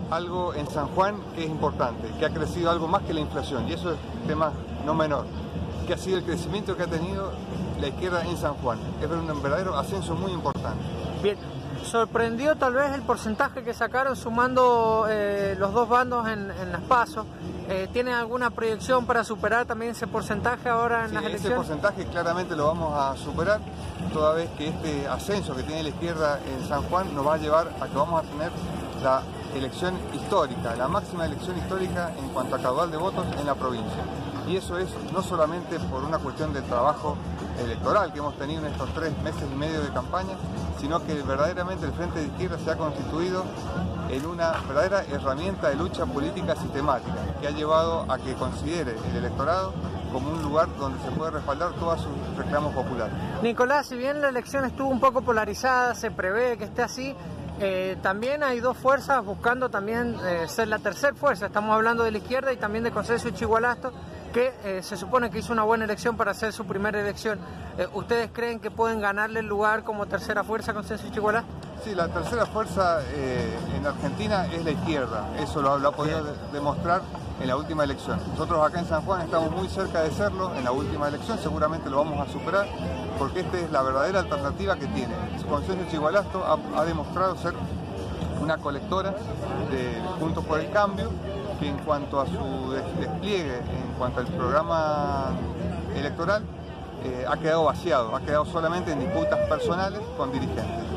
algo en San Juan que es importante, que ha crecido algo más que la inflación, y eso es tema no menor, que ha sido el crecimiento que ha tenido la izquierda en San Juan. Es un verdadero ascenso muy importante. Bien, sorprendió tal vez el porcentaje que sacaron sumando los dos bandos en las PASO. ¿Tienen alguna proyección para superar también ese porcentaje ahora en las elecciones? Ese porcentaje claramente lo vamos a superar, toda vez que este ascenso que tiene la izquierda en San Juan nos va a llevar a que vamos a tener la elección histórica, la máxima elección histórica en cuanto a caudal de votos en la provincia. Y eso es no solamente por una cuestión del trabajo electoral que hemos tenido en estos 3 meses y medio de campaña, sino que verdaderamente el Frente de Izquierda se ha constituido en una verdadera herramienta de lucha política sistemática que ha llevado a que considere el electorado como un lugar donde se puede respaldar todos sus reclamos populares. Nicolás, si bien la elección estuvo un poco polarizada, se prevé que esté así, también hay dos fuerzas buscando también ser la tercera fuerza. Estamos hablando de la izquierda y también de Consenso Chigualasto, que se supone que hizo una buena elección para hacer su primera elección. ¿Ustedes creen que pueden ganarle el lugar como tercera fuerza a Consenso Chigualasto? Sí, la tercera fuerza en Argentina es la izquierda. Eso lo ha podido demostrar en la última elección. Nosotros acá en San Juan estamos muy cerca de serlo en la última elección, seguramente lo vamos a superar, porque esta es la verdadera alternativa que tiene. Consenso Chigualasto ha demostrado ser una colectora de Juntos por el Cambio, que en cuanto a su despliegue, en cuanto al programa electoral, ha quedado vaciado, ha quedado solamente en disputas personales con dirigentes.